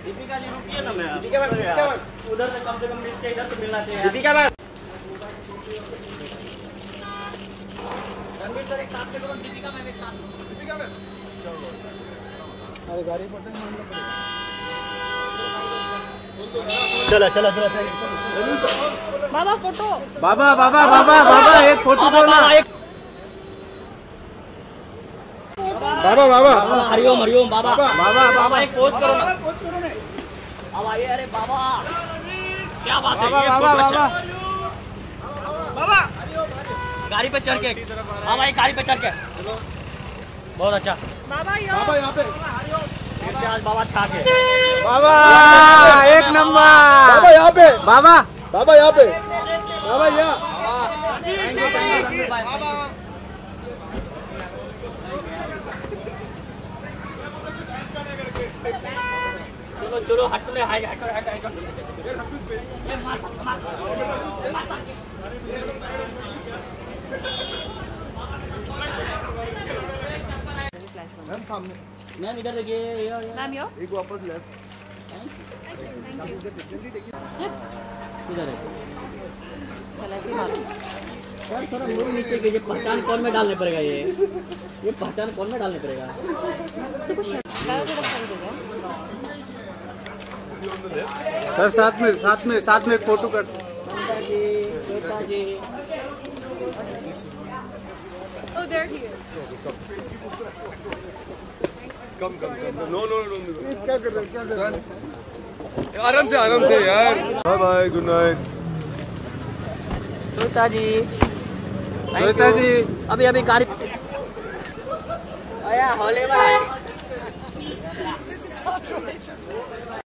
दीपिका जी रुकिए ना, मैं उधर से कम इसके इधर तो मिलना चाहिए। दीपिका मैम, रणवीर सर एक साथ में करो, दीपिका मैम एक साथ। दीपिका मैम अरे गाड़ी पटन चला चला चला। बाबा फोटो, बाबा बाबा बाबा बाबा एक फोटो दो ना। बाबा बाबा हरिओम हरिओम बाबा बाबा बाबा एक पोज करो ना। अब आइए, अरे बाबा क्या बात है। बाबा बाबा बाबा गाड़ी पे चढ़ के, हाँ भाई गाड़ी पे चढ़ के, बहुत अच्छा। बाबा यहाँ पे आज बाबा छा के, बाबा एक नंबर। बाबा यहाँ पे, बाबा बाबा यहाँ पे, बाबा यहाँ। चलो चलो हटले, हाय हट हट हट। मैम सामने, मैम इधर देखिए, मैम यो एक वापस लेफ्ट। इधर है यार, थोड़ा मुंह नीचे कीजिए। पहचान कौन में डालने पड़ेगा, ये पहचान कौन में डालने पड़ेगा। सर साथ में एक फोटो कर। Shweta ji Oh, there he is. कम नो क्या कर रहे हैं? आराम से यार। Bye bye, good night. Shweta ji अभी गाड़ी आया हॉले में।